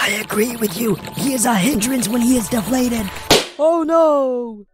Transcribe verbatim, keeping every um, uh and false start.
I agree with you. He is a hindrance when he is deflated. Oh no!